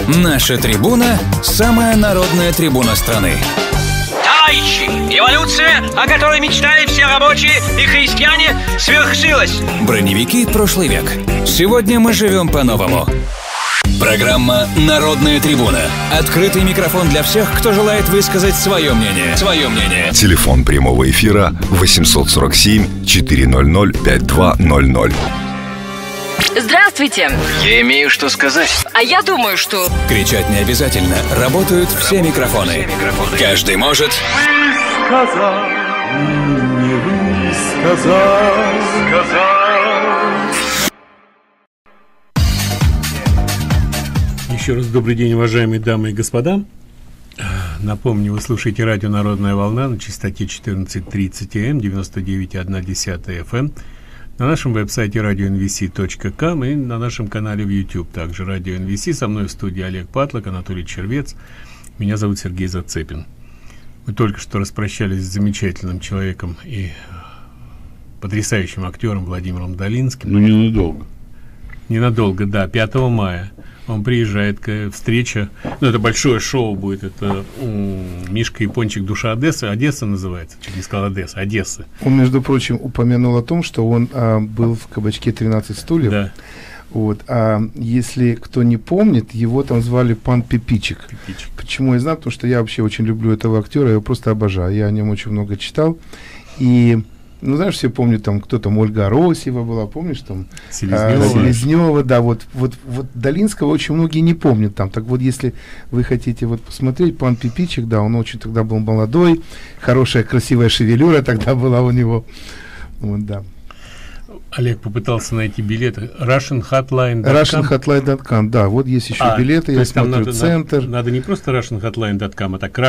Наша трибуна – самая народная трибуна страны. Товарищи, эволюция, о которой мечтали все рабочие и христиане, свершилась. Броневики прошлый век. Сегодня мы живем по-новому. Программа «Народная трибуна». Открытый микрофон для всех, кто желает высказать свое мнение. Телефон прямого эфира 847-400-5200. Здравствуйте. Я имею что сказать. А я думаю, что... Кричать не обязательно. Работают все микрофоны. Каждый может... Сказал, не высказал. Еще раз добрый день, уважаемые дамы и господа. Напомню, вы слушаете радио «Народная волна» на частоте 14:30 м, 99,1 FM, на нашем веб-сайте radio.nvc.com и на нашем канале в YouTube, также радио NVC. Со мной в студии Олег Патлок, Анатолий Червец. Меня зовут Сергей Зацепин. Мы только что распрощались с замечательным человеком и потрясающим актером Владимиром Долинским. Ну, ненадолго. Ненадолго, да, 5 мая. Он приезжает, встреча, ну, это большое шоу будет, это Мишка Япончик, душа Одессы. Одесса называется, чуть не сказал Одесса, Одессы. Он, между прочим, упомянул о том, что он был в кабачке 13 стульев. Да. Вот. А если кто не помнит, его там звали Пан Пипичик. Почему я знаю? Потому что я вообще очень люблю этого актера, я его просто обожаю. Я о нем очень много читал. И, ну, знаешь, все помнят, там, кто там, Ольга Аросьева была, помнишь, там, Селезнева, да, вот Долинского очень многие не помнят там. Так вот, если вы хотите вот посмотреть, Пан Пипичик, да, он очень тогда был молодой, хорошая, красивая шевелюра тогда была у него. Вот, да. Олег попытался найти билеты. RussianHotline.com. RussianHotline.com, да, вот есть еще билеты, я смотрю, центр. Надо не просто RussianHotline.com, а так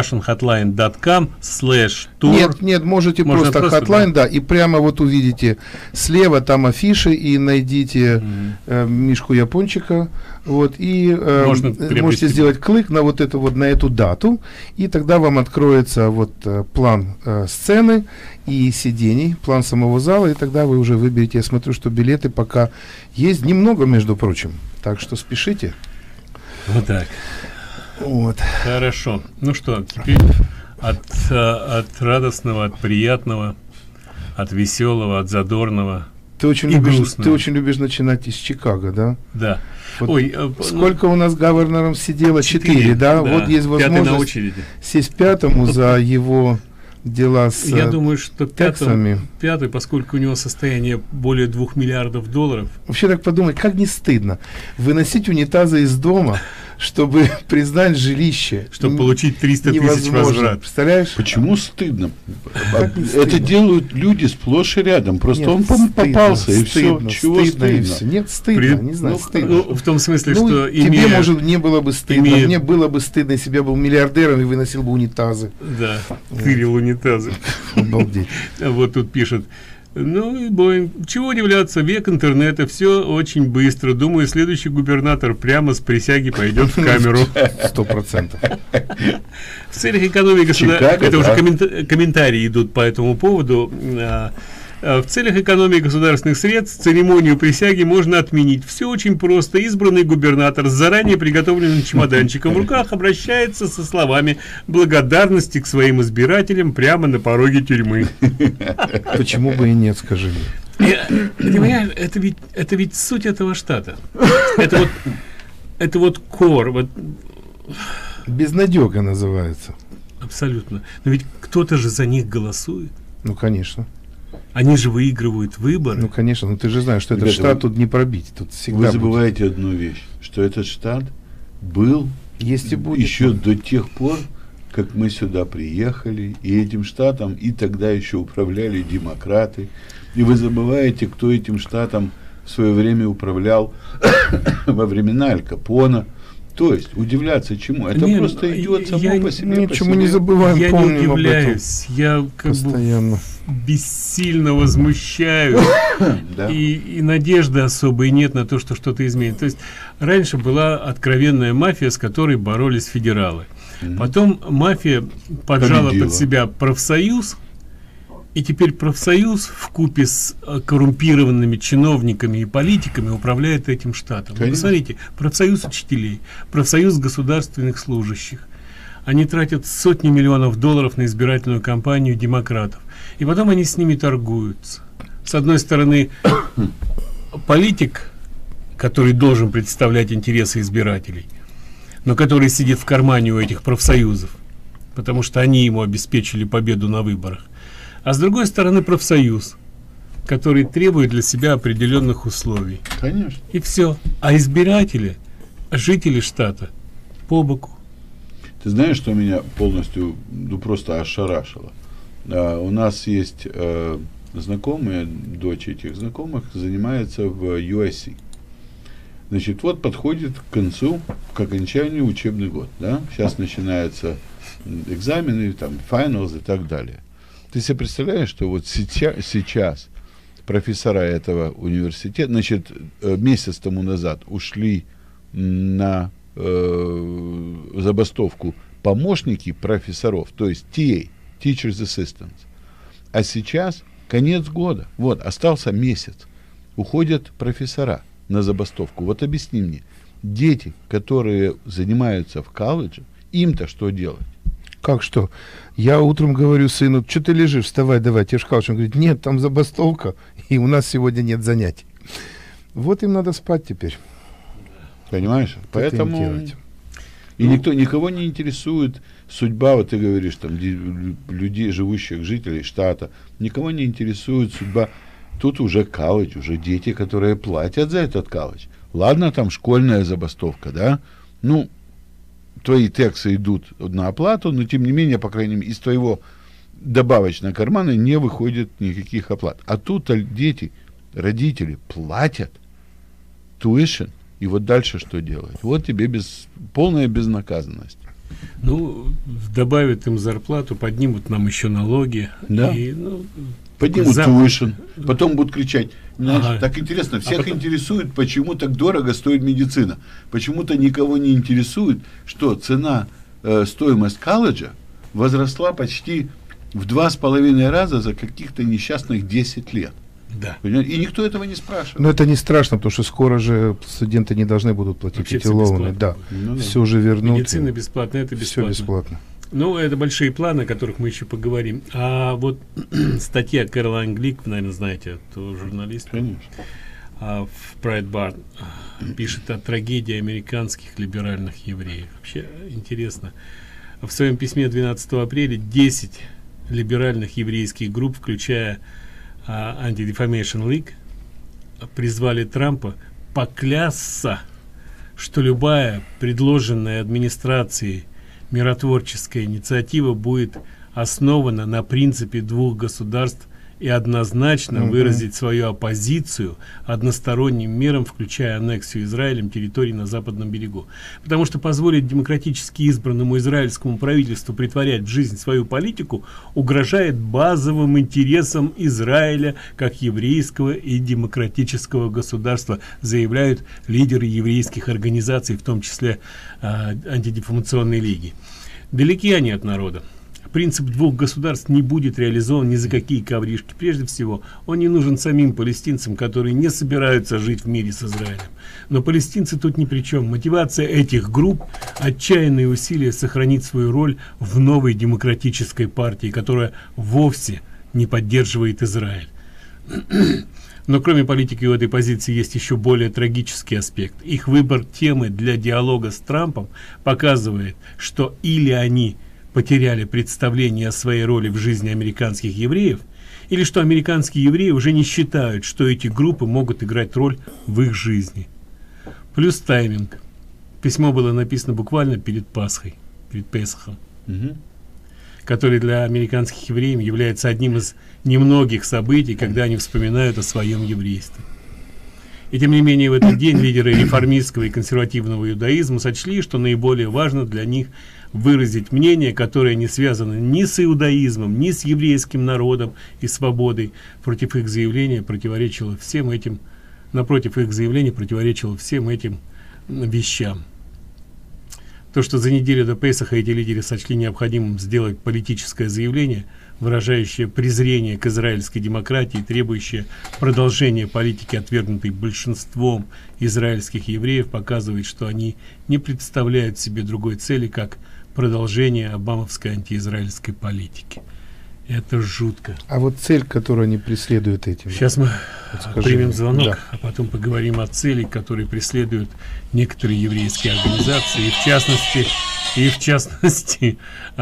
RussianHotline.com/tour. Нет, можете просто hotline, да, и прямо вот увидите слева там афиши, и найдите Мишку Япончика, вот, и можете сделать клик на вот это вот, на эту дату, и тогда вам откроется вот план сцены и сидений, план самого зала, и тогда вы уже выберете. Я смотрю, что билеты пока есть немного, между прочим, так что спешите. Вот так. Вот. Хорошо. Ну что, теперь от радостного, от приятного, от веселого, от задорного. Ты очень любишь начинать из Чикаго, да? Да. Вот сколько у нас гавернером сидело? 4, да? Вот есть возможность сесть пятому за его дела с Я думаю, что тексами. Пятый, поскольку у него состояние более $2 миллиардов. Вообще так подумать, как не стыдно выносить унитазы из дома, чтобы признать жилище. Чтобы получить 300 тысяч возврат. Представляешь? Почему стыдно? Это делают люди сплошь и рядом. Просто он попался, и все. Чего стыдно? Нет, стыдно, не знаю, стыдно. В том смысле, что тебе, может, не было бы стыдно. Мне было бы стыдно, если бы я был миллиардером и выносил бы унитазы. Да, тырил унитазы. Обалдеть. Вот тут пишет. Ну, чего удивляться, век интернета, все очень быстро. Думаю, следующий губернатор прямо с присяги пойдет в камеру. 100%. В целях экономии государства, это уже комментарии идут по этому поводу. В целях экономии государственных средств церемонию присяги можно отменить. Все очень просто. Избранный губернатор с заранее приготовленным чемоданчиком в руках обращается со словами благодарности к своим избирателям прямо на пороге тюрьмы. Почему бы и нет, скажи мне. Понимаешь, это ведь суть этого штата. Это вот кор. Вот. Безнадега называется. Абсолютно. Но ведь кто-то же за них голосует. Ну, конечно. Они же выигрывают выборы. Ну, конечно, но ты же знаешь, что этот штат тут не пробить. Тут всегда вы забываете одну вещь, что этот штат был есть и будет еще до тех пор, как мы сюда приехали, и этим штатом, и тогда еще управляли демократы. И вы забываете, кто этим штатом в свое время управлял во времена Аль Капона. То есть, удивляться чему? Это просто идет само по себе. Ничего не забываем, я помним не удивляюсь, об этом. Я как постоянно бы бессильно возмущаюсь. И надежды особой нет на то, что что-то изменит. То есть, раньше была откровенная мафия, с которой боролись федералы. Потом мафия поджала под себя профсоюз, И теперь профсоюз вкупе с коррумпированными чиновниками и политиками управляет этим штатом. Вы посмотрите, профсоюз учителей, профсоюз государственных служащих. Они тратят сотни миллионов долларов на избирательную кампанию демократов. И потом они с ними торгуются. С одной стороны, политик, который должен представлять интересы избирателей, но который сидит в кармане у этих профсоюзов, потому что они ему обеспечили победу на выборах. А с другой стороны, профсоюз, который требует для себя определенных условий. Конечно. И все. А избиратели, жители штата, по боку. Ты знаешь, что меня полностью, просто ошарашило? У нас есть знакомые, дочь этих знакомых занимается в USC. Значит, вот подходит к концу, к окончанию учебный год, да? Сейчас начинаются экзамены, там, finals и так далее. Ты себе представляешь, что вот сейчас профессора этого университета, значит, месяц тому назад ушли на забастовку помощники профессоров, то есть TA, Teachers Assistants. А сейчас конец года, вот, остался месяц, уходят профессора на забастовку. Вот объясни мне, дети, которые занимаются в колледже, им-то что делать? Как что? Я утром говорю сыну, что ты лежишь, вставай, давай, тебе же колледж. Он говорит, нет, там забастовка, и у нас сегодня нет занятий. Вот им надо спать теперь. Понимаешь? Поэтому и никого не интересует судьба, вот ты говоришь, там, людей, живущих, жителей штата, никого не интересует судьба. Тут уже колледж, уже дети, которые платят за этот колледж. Ладно, там школьная забастовка, да? Ну, твои тексы идут на оплату, но тем не менее, по крайней мере, из твоего добавочного кармана не выходит никаких оплат. А тут дети, родители платят tuition. И вот дальше что делать? Вот тебе полная безнаказанность. Ну, добавят им зарплату, поднимут нам еще налоги. Да. И, поднимут tuition, потом будут кричать. Знаешь, так интересно, всех интересует, почему так дорого стоит медицина. Почему-то никого не интересует, что цена, стоимость колледжа возросла почти в 2,5 раза за каких-то несчастных 10 лет. Да. И никто этого не спрашивает. Но это не страшно, потому что скоро же студенты не должны будут платить вообще эти лоуны. Да. Все же вернут. Медицина бесплатная, это бесплатно. Все бесплатно. Ну, это большие планы, о которых мы еще поговорим. А вот статья Кэролайн Глик, вы, наверное, знаете, эту журналистку. Конечно. В Breitbart пишет о трагедии американских либеральных евреев. Вообще интересно. В своем письме 12 апреля 10 либеральных еврейских групп, включая Anti-Defamation League, призвали Трампа поклясться, что любая предложенная администрацией миротворческая инициатива будет основана на принципе двух государств и однозначно выразить свою оппозицию односторонним мерам, включая аннексию Израилем территорий на Западном берегу. Потому что позволить демократически избранному израильскому правительству притворять в жизнь свою политику угрожает базовым интересам Израиля как еврейского и демократического государства, заявляют лидеры еврейских организаций, в том числе антидефамационной лиги. Далеки они от народа. Принцип двух государств не будет реализован ни за какие ковришки. Прежде всего, он не нужен самим палестинцам, которые не собираются жить в мире с Израилем. Но палестинцы тут ни при чем. Мотивация этих групп – отчаянные усилия сохранить свою роль в новой демократической партии, которая вовсе не поддерживает Израиль. Но кроме политики у этой позиции есть еще более трагический аспект. Их выбор темы для диалога с Трампом показывает, что или они потеряли представление о своей роли в жизни американских евреев, или что американские евреи уже не считают, что эти группы могут играть роль в их жизни. Плюс тайминг. Письмо было написано буквально перед Пасхой, перед Песахом, который для американских евреев является одним из немногих событий, когда они вспоминают о своем еврействе. И тем не менее в этот день лидеры реформистского и консервативного иудаизма сочли, что наиболее важно для них выразить мнение, которое не связано ни с иудаизмом, ни с еврейским народом и свободой. Против их заявления противоречило всем этим, напротив их заявления противоречило всем этим вещам. То, что за неделю до Песаха эти лидеры сочли необходимым сделать политическое заявление, выражающая презрение к израильской демократии, требующая продолжения политики, отвергнутой большинством израильских евреев, показывает, что они не представляют себе другой цели, как продолжение обамовской антиизраильской политики. Это жутко. А вот цель, которую они преследуют этим. Сейчас мы примем звонок, да. а потом поговорим о цели, которые преследуют некоторые еврейские организации, и в частности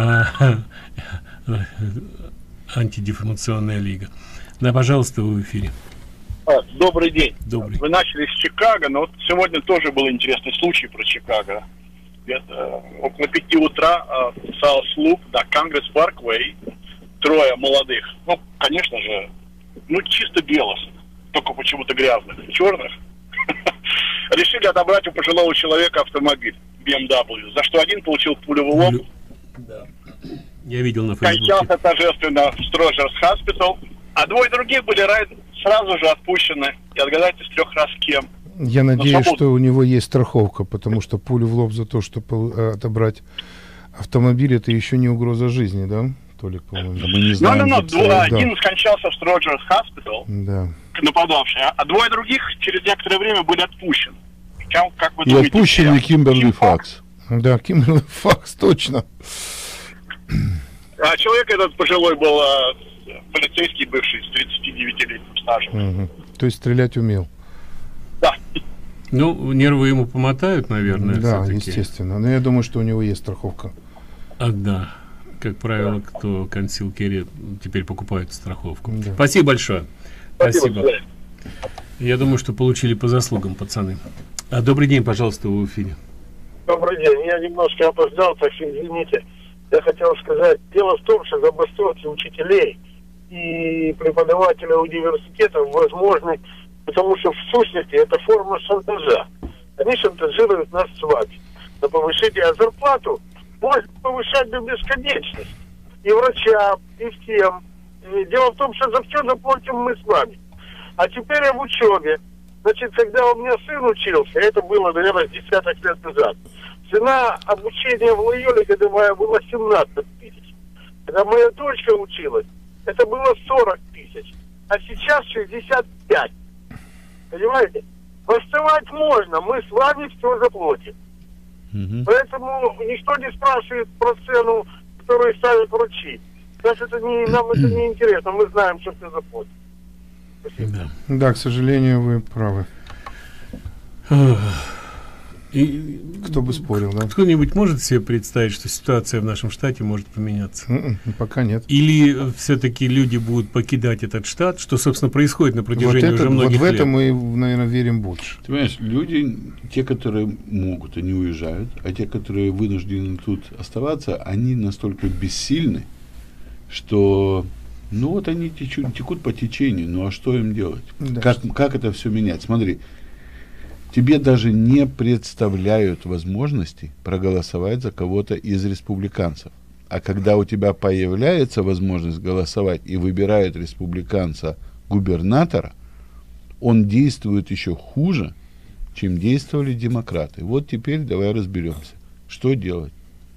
антидефамационная лига. Да, пожалуйста, вы в эфире. Добрый день. Добрый. Вы начали с Чикаго, но вот сегодня тоже был интересный случай про Чикаго. Около 5 утра South Loop до Конгресс Парквей, трое молодых, ну, конечно же, ну, чисто белых, только почему-то грязных, черных, решили отобрать у пожилого человека автомобиль BMW, за что один получил пулю в лоб. Да. Я видел на Фейсбуке. Скончался торжественно в Строжерс Хоспитал, а двое других были сразу же отпущены. И отгадайте с 3 раз кем. Я надеюсь, что у него есть страховка, потому что пулю в лоб за то, чтобы отобрать автомобиль, это еще не угроза жизни, да? Толик, по-моему. Мы не знаем. Один скончался в Строжерс Хоспитал, да. Нападавший, а двое других через некоторое время были отпущены. Как вы И думаете, отпущенный Кимберли Факс. Да, Кимберли Факс, точно. А человек этот пожилой был полицейский бывший с 39-летним стажем. Угу. То есть стрелять умел. Да. Ну, нервы ему помотают, наверное. Да, все-таки. естественно. Но я думаю, что у него есть страховка. Да. Как правило, кто консил керри, теперь покупает страховку. Да. Спасибо большое. Спасибо. Я думаю, что получили по заслугам, пацаны. Добрый день, пожалуйста, вы в эфире. Добрый день. Я немножко опоздал, так что извините. Я хотел сказать, дело в том, что забастовки учителей и преподавателей университетов возможны, потому что в сущности это форма шантажа. Они шантажируют нас с вами на повышение, а зарплату можно повышать до бесконечности. И врачам, и всем. И дело в том, что за все заплатим мы с вами. А теперь об учебе. Значит, когда у меня сын учился, это было, наверное, десяток лет назад, цена обучения в Лойоле, когда моя была 17 тысяч. Когда моя дочка училась, это было 40 тысяч. А сейчас 65. Понимаете? Восставать можно, мы с вами все заплатим. Поэтому никто не спрашивает про цену, которую ставят врачи. Нам это не интересно, мы знаем, что все заплатим. Да. Да, к сожалению, вы правы. И кто бы спорил, да? Кто-нибудь может себе представить, что ситуация в нашем штате может поменяться? Пока нет. Или все-таки люди будут покидать этот штат, что, собственно, происходит на протяжении уже многих лет? Вот в это мы, наверное, верим больше. Ты понимаешь, люди, те, которые могут, они уезжают, а те, которые вынуждены тут оставаться, они настолько бессильны, что, ну вот они текут по течению, ну а что им делать? Да. Как это все менять? Смотри, тебе даже не представляют возможности проголосовать за кого-то из республиканцев. А когда у тебя появляется возможность голосовать и выбирают республиканца губернатора, он действует еще хуже, чем действовали демократы. Вот теперь давай разберемся, что делать.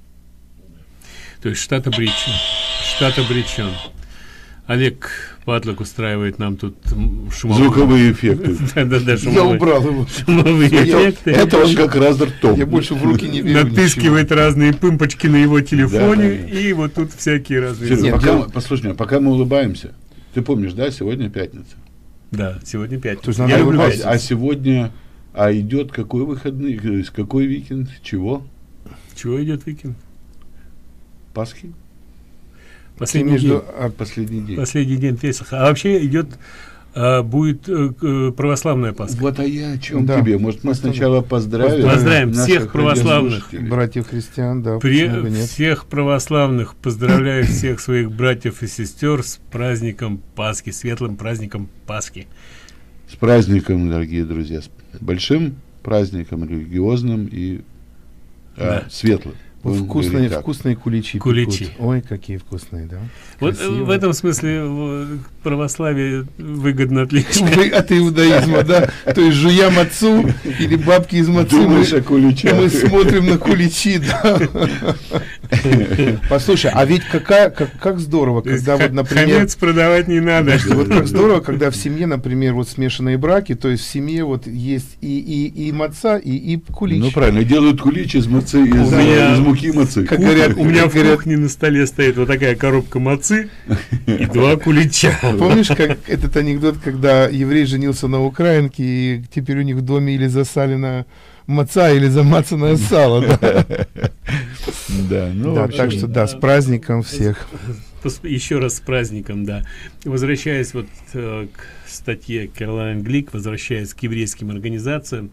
То есть штат обречен. Штат обречен. Олег Патлок устраивает нам тут звуковые эффекты. Да, я убрал его. Шумовые эффекты. Это он как раз ртом. Я больше в руки не верю. Натыскивает разные пымпочки на его телефоне, и вот тут всякие разные. Послушай меня, пока мы улыбаемся, ты помнишь, да, сегодня пятница? Да, сегодня пятница. А сегодня, идет какой выходный, какой уикенд, чего? Чего идет уикенд? Пасхи? Последний день. Последний день Песаха. А вообще идет, будет православная Пасха. Вот я о чем тебе. Может, мы сначала поздравим всех православных братьев христиан, да. Всех православных поздравляю всех своих братьев и сестер с праздником Пасхи, светлым праздником Пасхи. С праздником, дорогие друзья, с большим праздником религиозным и светлым. Вкусные куличи. Куличи. Ой, какие вкусные, да. Вот Красиво. в этом смысле православие выгодно отлично. От иудаизма, да. То есть жуя мацу или бабки из мацы, мы смотрим на куличи, да. Послушай, а ведь как здорово, когда вот, например... Хамец продавать не надо. Вот как здорово, когда в семье, например, вот смешанные браки, то есть в семье вот есть и маца, и кулич. Ну правильно, делают кулич из мацы, из муки мацы. Как говорят, у меня в кухне на столе стоит вот такая коробка мацы и 2 кулича. Помнишь, как этот анекдот, когда еврей женился на украинке, и теперь у них в доме или засалена маца, или замацанное сало, да? Да, ну да, так что да, с праздником всех. Еще раз с праздником, да. Возвращаясь вот к статье Кэролайн Глик, возвращаясь к еврейским организациям,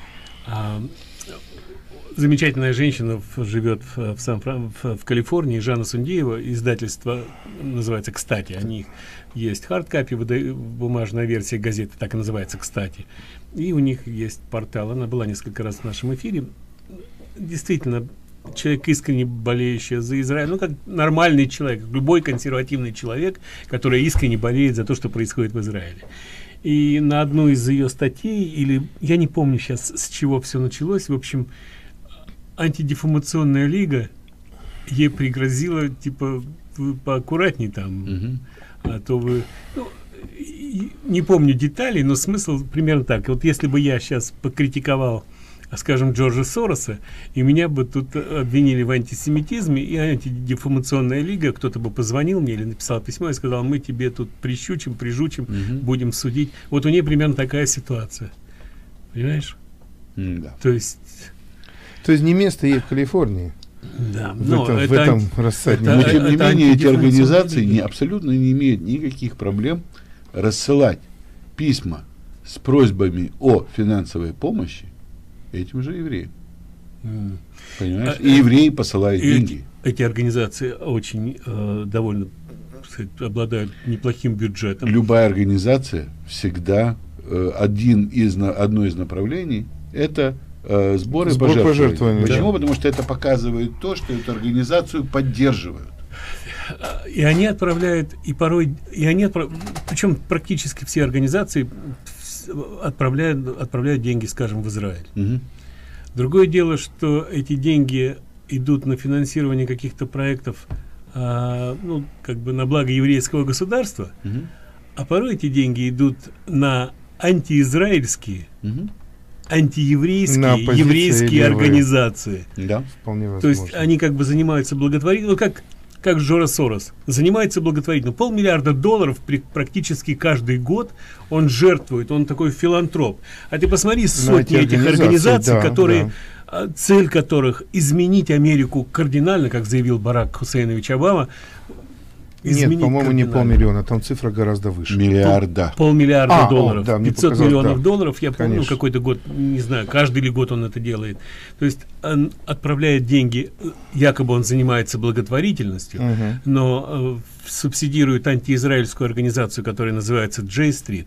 замечательная женщина живет в Калифорнии, Жанна Сундиева, издательство называется «Кстати». Они есть хардкопи, бумажная версия газеты, так и называется «Кстати». И у них есть портал. Она была несколько раз в нашем эфире. Действительно, человек, искренне болеющий за Израиль, ну, как нормальный человек, любой консервативный человек, который искренне болеет за то, что происходит в Израиле. И на одну из ее статей, или я не помню сейчас, с чего все началось, в общем, антидефамационная лига ей пригрозила, типа, вы поаккуратней там, а то вы... Ну, не помню деталей, но смысл примерно так. Вот если бы я сейчас покритиковал, скажем, Джорджа Сороса, и меня бы тут обвинили в антисемитизме, и антидефамационная лига, кто-то бы позвонил мне или написал письмо и сказал, мы тебе тут прижучим, будем судить. Вот у нее примерно такая ситуация. Понимаешь? Да. То есть не место ей в Калифорнии. Да, в этом рассаднике. Но тем не менее эти организации абсолютно не имеют никаких проблем рассылать письма с просьбами о финансовой помощи этим же евреям. Понимаешь? И евреи посылают деньги. Эти организации очень довольно обладают неплохим бюджетом. Любая организация всегда одно из направлений это сборы пожертвований. Почему? Да. Потому что это показывает то, что эту организацию поддерживают. И они отправляют, причем практически все организации отправляют деньги, скажем, в Израиль. Другое дело, что эти деньги идут на финансирование каких-то проектов, ну, как бы на благо еврейского государства, а порой эти деньги идут на антиизраильские, антиеврейские, еврейские организации. Да, вполне возможно. То есть они как бы занимаются благотворительностью, как Джордж Сорос занимается благотворительностью. $500 миллиарда практически каждый год он жертвует, он такой филантроп. А ты посмотри сотни этих организаций, которые, цель которых изменить Америку кардинально, как заявил Барак Хусейнович Обама. Нет, по-моему, не $500 000, там цифра гораздо выше. Миллиарда. $500 миллиарда. Да, 500 миллионов долларов, я помню, какой-то год, не знаю, каждый ли год он это делает. То есть он отправляет деньги, якобы он занимается благотворительностью, но субсидирует антиизраильскую организацию, которая называется J-Street,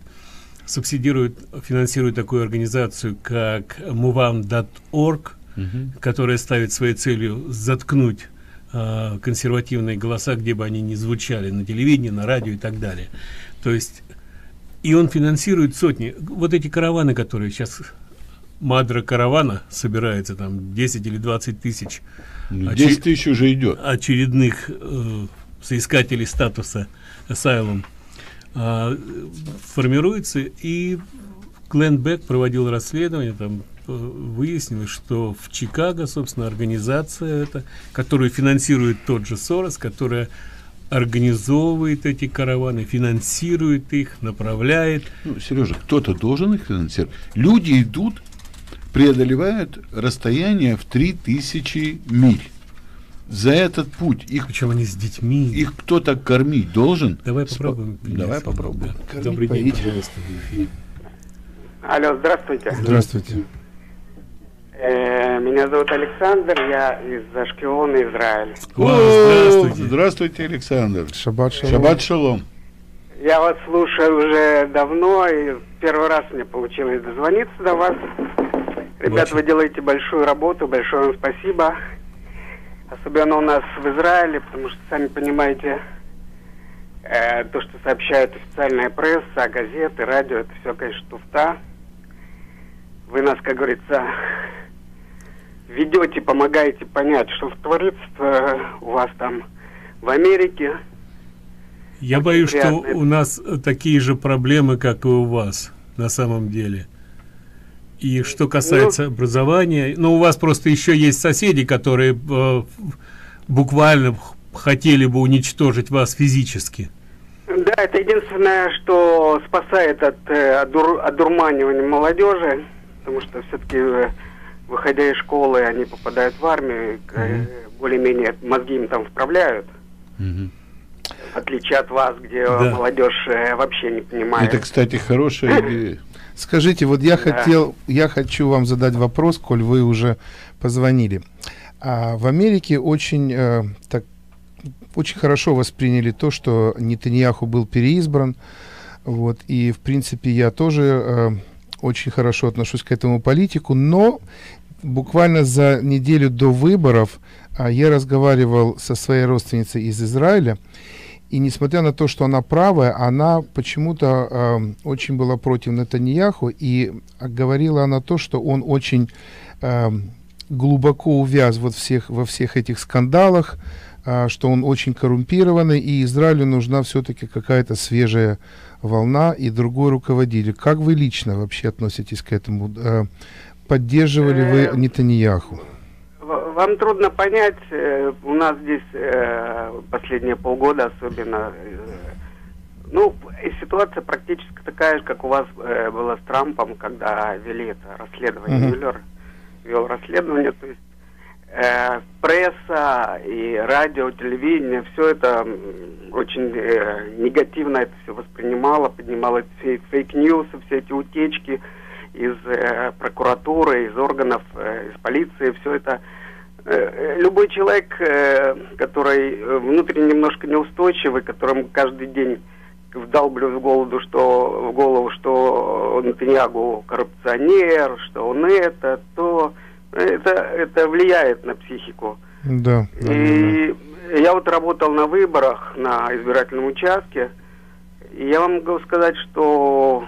финансирует такую организацию, как MoveOn.org, которая ставит своей целью заткнуть консервативные голоса, где бы они ни звучали, на телевидении, на радио и так далее. То есть и он финансирует сотни. Вот эти караваны, которые сейчас, Мадра каравана собирается, там 10 или 20 тысяч 10 тысяч уже идет очередных соискателей статуса asylum формируется. И Глен Бек проводил расследование, там выяснилось, что в Чикаго, собственно, организация эта, которую финансирует тот же Сорос, которая организовывает эти караваны, финансирует их, направляет. Ну, Сережа, кто-то должен их финансировать. Люди идут, преодолевают расстояние в 3000 миль. За этот путь их, причем они с детьми, их кто-то кормить должен. Давай попробуем. Давай попробуем. Да. Добрый день, пожалуйста. Алло, здравствуйте. Здравствуйте. Меня зовут Александр, я из Ашкелона, Израиль. Здравствуйте. Здравствуйте, Александр. Шаббат шалом. Шаббат шалом. Я вас слушаю уже давно, и первый раз мне получилось дозвониться до вас. Ребята, вы делаете большую работу, большое вам спасибо. особенно у нас в Израиле, потому что, сами понимаете, то, что сообщает официальная пресса, газеты, радио, это все, конечно, туфта. Вы нас, как говорится, ведете, помогаете понять, что творится у вас там в Америке. Я боюсь, что у нас такие же проблемы, как и у вас, на самом деле. И что касается образования, у вас просто еще есть соседи, которые буквально хотели бы уничтожить вас физически. Да, это единственное, что спасает от одурманивания молодежи, потому что все-таки, выходя из школы, они попадают в армию, более-менее мозги им там вправляют. В отличие от вас, где молодежь вообще не понимает. Это, кстати, хорошая идея. Скажите, вот я хочу вам задать вопрос, коль вы уже позвонили. В Америке очень хорошо восприняли то, что Нетаньяху был переизбран. Вот, и, в принципе, я тоже очень хорошо отношусь к этому политику, но буквально за неделю до выборов я разговаривал со своей родственницей из Израиля, и несмотря на то, что она правая, она почему-то очень была против Нетаньяху, и говорила она то, что он очень глубоко увяз во всех этих скандалах, что он очень коррумпированный, и Израилю нужна все-таки какая-то свежая волна и другой руководитель. Как вы лично вообще относитесь к этому? Поддерживали вы Нетаньяху? Вам трудно понять, у нас здесь последние полгода особенно, и ситуация практически такая же, как у вас была с Трампом, когда вели это расследование, Мюллер вел расследование, то есть пресса и радио, телевидение, все это очень негативно это все воспринимало, поднимало фейк-ньюсы, все эти утечки из прокуратуры, из органов, из полиции, все это. Любой человек, который внутренне немножко неустойчивый, которому каждый день вдалбливают в голову, что Нетаньяху коррупционер, что он это влияет на психику. Да. И я вот работал на выборах на избирательном участке, и я вам могу сказать, что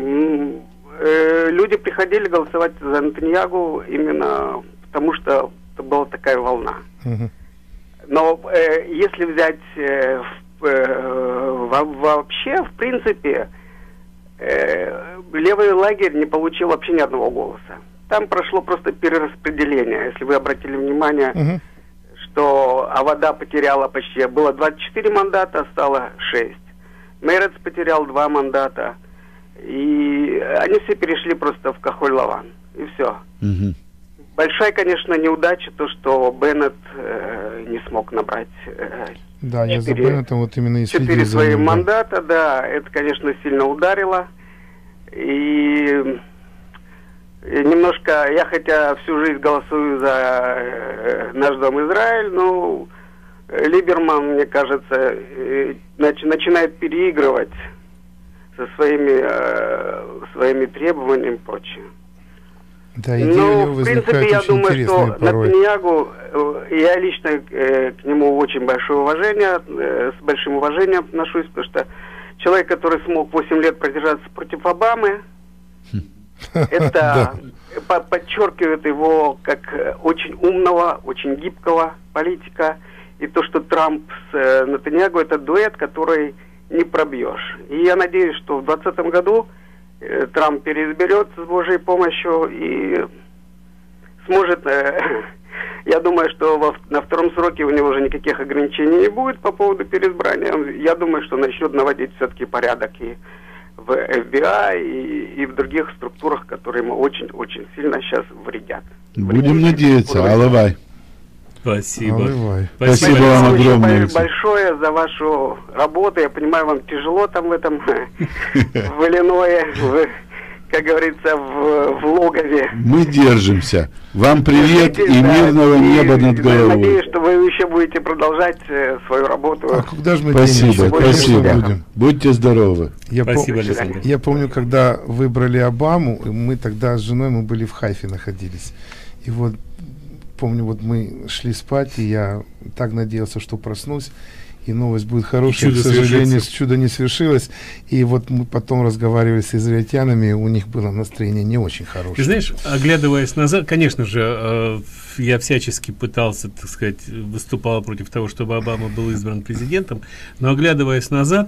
люди приходили голосовать за Нетаньяху именно потому, что это была такая волна. Но если взять вообще, в принципе, левый лагерь не получил вообще ни одного голоса. Там прошло просто перераспределение. Если вы обратили внимание, что Авода потеряла почти, было 24 мандата, стало 6. Мерец потерял 2 мандата. И они все перешли просто в Кахоль-Лаван. И все. Большая, конечно, неудача то, что Беннет не смог набрать да, я за Беннетом вот именно и 4 свои мандата, да, это, конечно, сильно ударило. И немножко, я хотя всю жизнь голосую за наш Дом Израиль, но Либерман, мне кажется, начинает переигрывать со своими требованиями и прочее. Да, идея в принципе, я думаю, что Нетаньяху, я лично к нему очень большое уважение, с большим уважением отношусь, потому что человек, который смог 8 лет продержаться против Обамы, это подчеркивает его как очень умного, очень гибкого политика. И то, что Трамп с Нетаньяху, это дуэт, который не пробьешь. И я надеюсь, что в 2020 году Трамп переизберется с Божьей помощью и сможет... Я думаю, что на втором сроке у него уже никаких ограничений не будет по поводу переизбрания. Я думаю, что начнет наводить все-таки порядок и в FBI, и в других структурах, которые ему очень-очень сильно сейчас вредят. Будем надеяться. Алавай. Спасибо. Спасибо вам огромное. Большое за вашу работу. Я понимаю, вам тяжело там в этом, в Иллинойе, как говорится, в логове. Мы держимся. Вам привет и мирного неба над головой. Надеюсь, что вы еще будете продолжать свою работу. А когда же мы Спасибо. Будьте здоровы. Спасибо, Александр. Я помню, когда выбрали Обаму, мы тогда с женой мы были в Хайфе находились. И вот помню, вот мы шли спать, и я так надеялся, что проснусь, и новость будет хорошая. К сожалению, чудо не свершилось. И вот мы потом разговаривали с израильтянами, у них было настроение не очень хорошее. Ты знаешь, оглядываясь назад, конечно же, я всячески пытался, так сказать, выступал против того, чтобы Обама был избран президентом, но оглядываясь назад,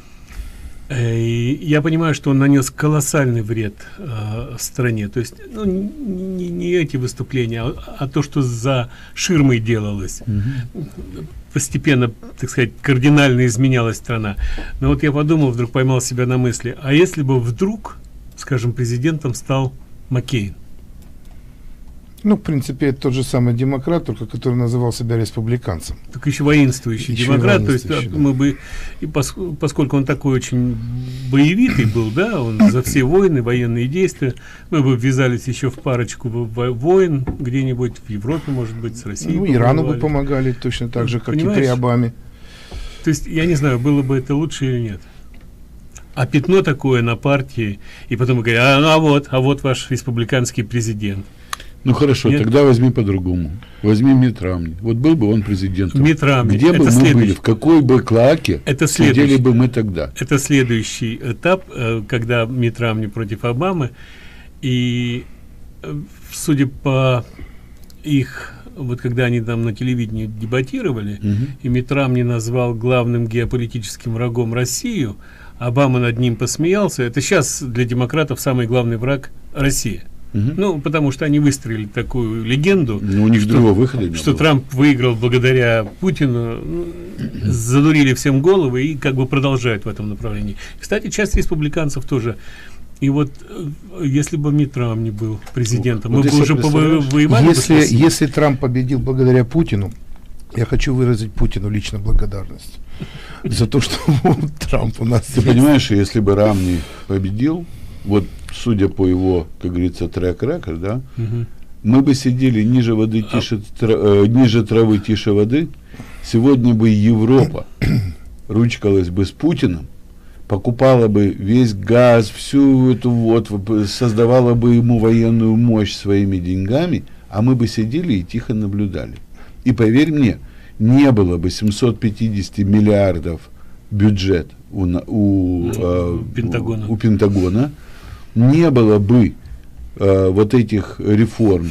я понимаю, что он нанес колоссальный вред стране. То есть, ну, не эти выступления, а то, что за ширмой делалось. Постепенно, так сказать, кардинально изменялась страна. Но вот я подумал, вдруг поймал себя на мысли, а если бы вдруг, скажем, президентом стал Маккейн? Ну, в принципе, это тот же самый демократ, только который называл себя республиканцем. Так еще воинствующий демократ, то есть да. Мы бы, и поскольку он такой очень боевитый был, да, он за все войны, военные действия, мы бы ввязались еще в парочку войн где-нибудь в Европе, может быть, с Россией. Ну, Ирану бы помогали точно так же, как понимаешь? И при Обаме. То есть, я не знаю, было бы это лучше или нет. А пятно такое на партии, и потом говорят, а вот ваш республиканский президент. Ну хорошо, нет? Тогда возьми по-другому. Возьми Митт Ромни. Вот был бы он президентом. Митт Ромни. Где бы мы были, в какой бы клоаке сидели бы мы тогда? Это следующий этап, когда Митт Ромни против Обамы. И судя по их, вот когда они там на телевидении дебатировали, и Митт Ромни назвал главным геополитическим врагом Россию, Обама над ним посмеялся. Это сейчас для демократов самый главный враг Россия. Ну, потому что они выстроили такую легенду, у них другого выхода не что было. Трамп выиграл благодаря Путину, задурили всем головы и как бы продолжают в этом направлении. Кстати, часть республиканцев тоже. И вот если бы Митт Ромни был президентом, мы бы уже воевали. Если Трамп победил благодаря Путину, я хочу выразить Путину лично благодарность за то, что Трамп у нас. Ты понимаешь, если бы Ромни победил, вот судя по его, как говорится, трек-рекорд, да, мы бы сидели ниже воды, ниже травы, тише воды. Сегодня бы Европа ручкалась бы с Путиным, покупала бы весь газ, всю эту вот, создавала бы ему военную мощь своими деньгами, а мы бы сидели и тихо наблюдали. И поверь мне, не было бы 750 миллиардов бюджет у Пентагона, не было бы вот этих реформ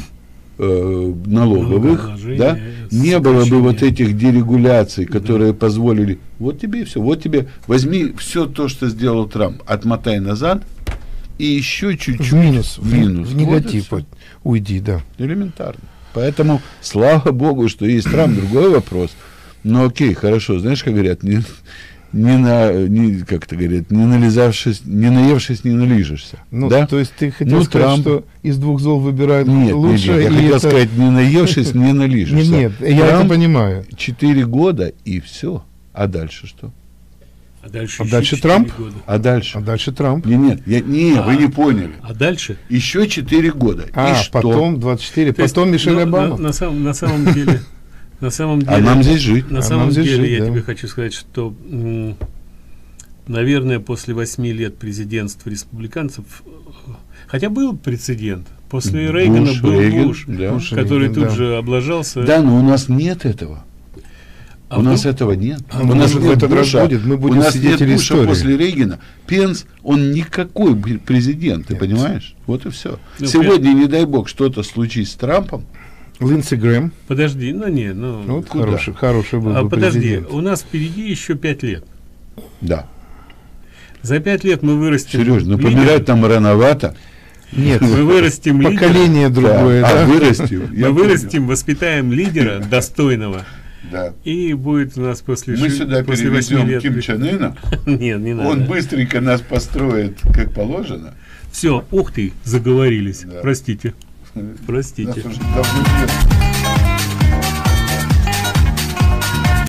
налоговых, да, не было бы вот этих дерегуляций, которые позволили, вот тебе и все, вот тебе, возьми все то, что сделал Трамп, отмотай назад и еще чуть-чуть в негатив вот уйди, да. Элементарно. Поэтому, слава богу, что есть Трамп, другой вопрос. Но окей, хорошо, знаешь, как говорят, как-то говорят, не наевшись, не налижешься. Ну, да? То есть ты хотел сказать, что из двух зол выбирают лучше? Нет, я хотел сказать, не наевшись, не налижешься. Нет, я это понимаю. 4 года и все. А дальше что? А дальше Трамп? А дальше Трамп? Вы не поняли. А дальше? Еще 4 года. И что? Потом 24, потом Мишель Обама. На самом деле... На самом деле, а нам здесь жить. На самом деле, я тебе хочу сказать, что, наверное, после 8 лет президентства республиканцев, хотя был прецедент, после Рейгана был Буш, который тут же облажался. Да, но у нас нет этого. У нас этого нет. У нас в этот раз будет, мы будем свидетелей истории. После Рейгана Пенс, он никакой президент, ты понимаешь? Вот и все. Сегодня, не дай бог, что-то случись с Трампом. Линдси Грэм. Подожди, вот хороший был бы подожди, президент. У нас впереди еще 5 лет. Да. За 5 лет мы вырастем. Сереж, помирать там рановато. Нет, мы вырастим поколение другое. Да. Вырастим. Мы вырастим, воспитаем лидера достойного. Да. И будет у нас после мы сюда переведем Ким Чен Ына. Нет, не надо. Он быстренько нас построит, как положено. Все, ух ты, заговорились. Да. Простите. Нас уже давно нет.